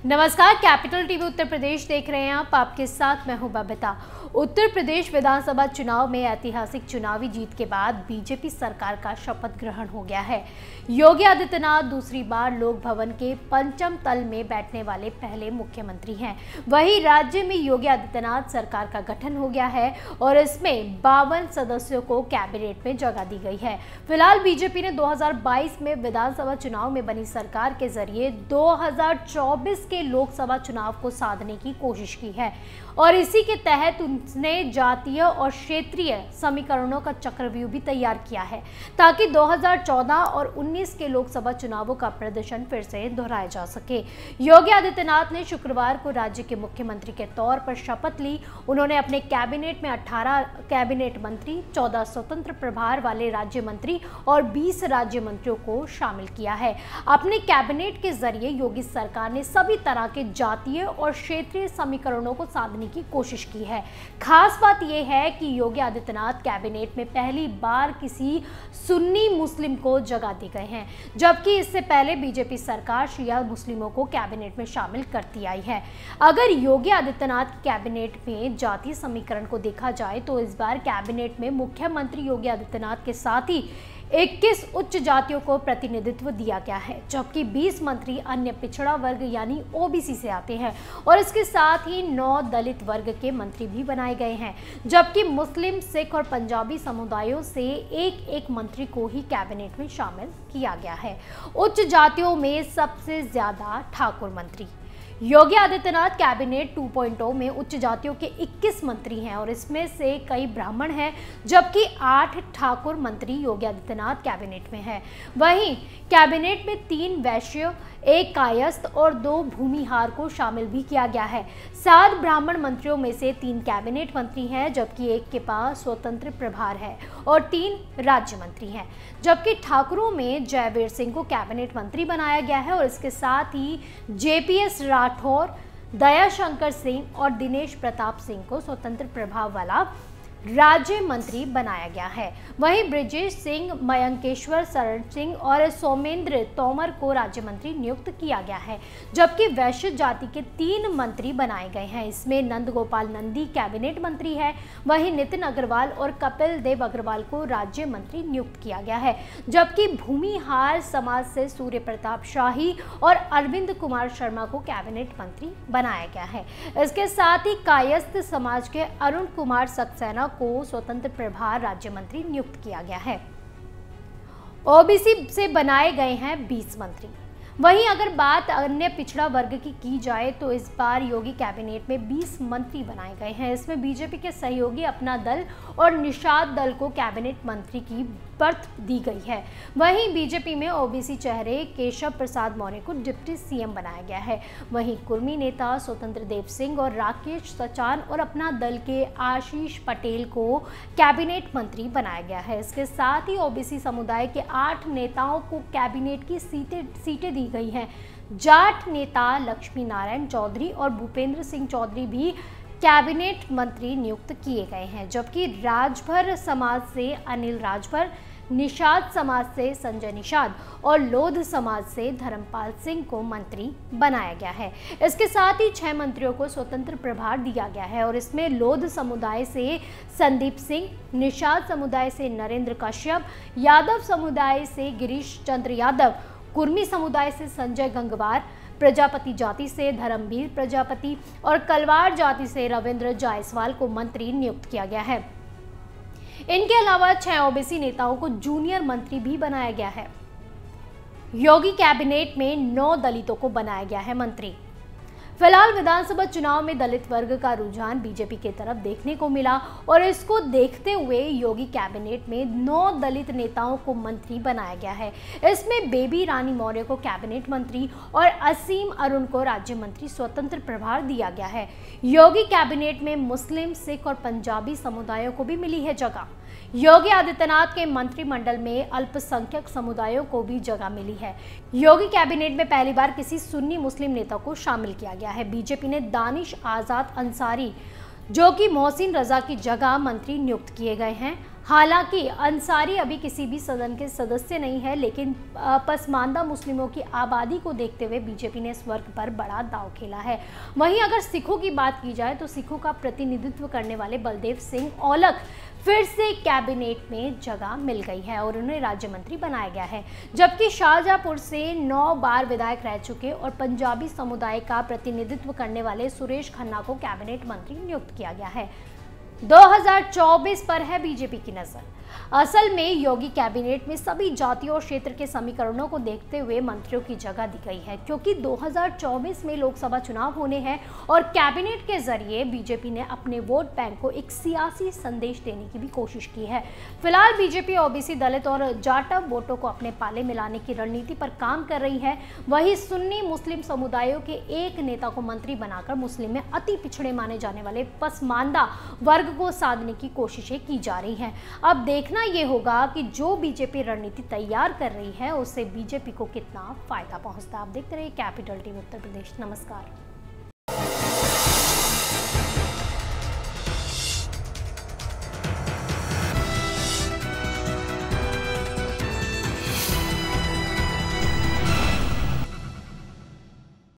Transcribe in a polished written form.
नमस्कार, capital TV Uttar Pradesh देख रहे हैं आप। आपके साथ मैं हूं बबीता। उत्तर प्रदेश विधानसभा चुनाव में ऐतिहासिक चुनावी जीत के बाद बीजेपी सरकार का शपथ ग्रहण हो गया है। योगी आदित्यनाथ दूसरी बार लोक भवन के पंचम तल में बैठने वाले पहले मुख्यमंत्री हैं। वहीं राज्य में योगी आदित्यनाथ सरकार का गठन हो गया है और इसमें 52 सदस्यों को कैबिनेट में जगह दी गई है। फिलहाल बीजेपी ने 2022 में विधानसभा चुनाव में बनी सरकार के जरिए 2024 के लोकसभा चुनाव को साधने की कोशिश की है और इसी के तहत उसने जातीय और क्षेत्रीय समीकरणों का चक्रव्यूह भी तैयार किया है ताकि 2014 और 19 के लोकसभा चुनावों का प्रदर्शन फिर से दोहराया जा सके। योगी आदित्यनाथ ने शुक्रवार को राज्य के मुख्यमंत्री के तौर पर शपथ ली। उन्होंने अपने कैबिनेट में 18 कैबिनेट मंत्री, 14 स्वतंत्र प्रभार वाले राज्य मंत्री और 20 राज्य मंत्रियों को शामिल किया है। अपने कैबिनेट के जरिए योगी सरकार ने सभी तरह के जातीय और क्षेत्रीय समीकरणों को साधने की कोशिश की है। खास बात यह है कि योगी आदित्यनाथ कैबिनेट में पहली बार किसी सुन्नी मुस्लिम को जगह दी गए हैं, जबकि इससे पहले बीजेपी सरकार शिया मुस्लिमों को कैबिनेट में शामिल करती आई है। अगर योगी आदित्यनाथ कैबिनेट में जातीय समीकरण को देखा जाए तो इस बार कैबिनेट में मुख्यमंत्री योगी आदित्यनाथ के साथ ही 21 उच्च जातियों को प्रतिनिधित्व दिया गया है, जबकि 20 मंत्री अन्य पिछड़ा वर्ग यानी ओबीसी से आते हैं और इसके साथ ही 9 दलित वर्ग के मंत्री भी बनाए गए हैं, जबकि मुस्लिम, सिख और पंजाबी समुदायों से एक मंत्री को ही कैबिनेट में शामिल किया गया है। उच्च जातियों में सबसे ज्यादा ठाकुर मंत्री। योगी आदित्यनाथ कैबिनेट 2.0 में उच्च जातियों के 21 मंत्री हैं और इसमें से कई ब्राह्मण हैं, जबकि 8 ठाकुर मंत्री योगी आदित्यनाथ कैबिनेट में हैं। वहीं कैबिनेट में 3 वैश्य, 1 कायस्थ और 2 भूमिहार को शामिल भी किया गया है। 7 ब्राह्मण मंत्रियों में से 3 कैबिनेट मंत्री हैं, जबकि 1 के पास स्वतंत्र प्रभार है और 3 राज्य मंत्री हैं। जबकि ठाकुरों में जयवीर सिंह को कैबिनेट मंत्री बनाया गया है और इसके साथ ही जेपीएस राठौर, दयाशंकर सिंह और दिनेश प्रताप सिंह को स्वतंत्र प्रभाव वाला राज्य मंत्री बनाया गया है। वहीं ब्रिजेश सिंह, मयंकेश्वर शरण सिंह और सोमेंद्र तोमर को राज्य मंत्री नियुक्त किया गया है, जबकि वैश्य जाति के 3 मंत्री बनाए गए हैं। इसमें नंद गोपाल नंदी कैबिनेट मंत्री है, वहीं नितिन अग्रवाल और कपिल देव अग्रवाल को राज्य मंत्री नियुक्त किया गया है, जबकि भूमिहार समाज से सूर्य प्रताप शाही और अरविंद कुमार शर्मा को कैबिनेट मंत्री बनाया गया है। इसके साथ ही कायस्थ समाज के अरुण कुमार सक्सेना को स्वतंत्र प्रभार राज्य मंत्री नियुक्त किया गया है। ओबीसी से बनाए गए हैं 20 मंत्री। वहीं अगर बात अन्य पिछड़ा वर्ग की जाए तो इस बार योगी कैबिनेट में 20 मंत्री बनाए गए हैं। इसमें बीजेपी के सहयोगी अपना दल और निषाद दल को कैबिनेट मंत्री की बर्थ दी गई है। वहीं बीजेपी में ओबीसी चेहरे केशव प्रसाद मौर्य को डिप्टी सीएम बनाया गया है। वहीं कुर्मी नेता स्वतंत्र देव सिंह और राकेश सचान और अपना दल के आशीष पटेल को कैबिनेट मंत्री बनाया गया है। इसके साथ ही ओबीसी समुदाय के 8 नेताओं को कैबिनेट की सीटें दी गई हैं। जाट नेता लक्ष्मी नारायण चौधरी और भूपेंद्र सिंह चौधरी भी कैबिनेट मंत्री नियुक्त किए गए हैं, जबकि राजभर समाज से अनिल राजभर, निषाद समाज से संजय निषाद और लोध समाज से धर्मपाल सिंह को मंत्री बनाया गया है। इसके साथ ही 6 मंत्रियों को स्वतंत्र प्रभार दिया गया है और इसमें लोध समुदाय से संदीप सिंह, निषाद समुदाय से नरेंद्र कश्यप, यादव समुदाय से गिरीश चंद्र यादव, कुर्मी समुदाय से संजय गंगवार, प्रजापति जाति से धर्मवीर प्रजापति और कलवार जाति से रविंद्र जायसवाल को मंत्री नियुक्त किया गया है। इनके अलावा 6 ओबीसी नेताओं को जूनियर मंत्री भी बनाया गया है। योगी कैबिनेट में 9 दलितों को बनाया गया है मंत्री। फिलहाल विधानसभा चुनाव में दलित वर्ग का रुझान बीजेपी की तरफ देखने को मिला और इसको देखते हुए योगी कैबिनेट में 9 दलित नेताओं को मंत्री बनाया गया है। इसमें बेबी रानी मौर्य को कैबिनेट मंत्री और असीम अरुण को राज्य मंत्री स्वतंत्र प्रभार दिया गया है। योगी कैबिनेट में मुस्लिम, सिख और पंजाबी समुदायों को भी मिली है जगह। योगी आदित्यनाथ के मंत्रिमंडल में अल्पसंख्यक समुदायों को भी जगह मिली है। योगी कैबिनेट में पहली बार किसी सुन्नी मुस्लिम नेता को शामिल किया गया है। बीजेपी ने दानिश आजाद अंसारी, जो कि मोहसिन रजा की जगह मंत्री नियुक्त किए गए हैं। हालांकि अंसारी अभी किसी भी सदन के सदस्य नहीं है, लेकिन पसमानदा मुस्लिमों की आबादी को देखते हुए बीजेपी ने इस वर्ग पर बड़ा दांव खेला है। वहीं अगर सिखों की बात की जाए तो सिखों का प्रतिनिधित्व करने वाले बलदेव सिंह औलख फिर से कैबिनेट में जगह मिल गई है और उन्हें राज्य मंत्री बनाया गया है, जबकि शाहजहांपुर से 9 बार विधायक रह चुके और पंजाबी समुदाय का प्रतिनिधित्व करने वाले सुरेश खन्ना को कैबिनेट मंत्री नियुक्त किया गया है। 2024 पर है बीजेपी की नजर। असल में योगी कैबिनेट में सभी जातियों और क्षेत्र के समीकरणों को देखते हुए मंत्रियों की जगह दी गई है, क्योंकि 2024 में लोकसभा चुनाव होने हैं और कैबिनेट के जरिए बीजेपी ने अपने वोट बैंक को एक सियासी संदेश देने की भी कोशिश की है। फिलहाल बीजेपी ओबीसी, दलित और जाटव वोटों को अपने पाले में लाने की रणनीति पर काम कर रही है। वहीं सुन्नी मुस्लिम समुदायों के एक नेता को मंत्री बनाकर मुस्लिम में अति पिछड़े माने जाने वाले पसमानदा वर्ग को साधने की कोशिशें की जा रही हैं। अब देखना ये होगा कि जो बीजेपी रणनीति तैयार कर रही है उससे बीजेपी को कितना फायदा पहुंचता है। आप देखते रहिए कैपिटल टीवी उत्तर प्रदेश। नमस्कार।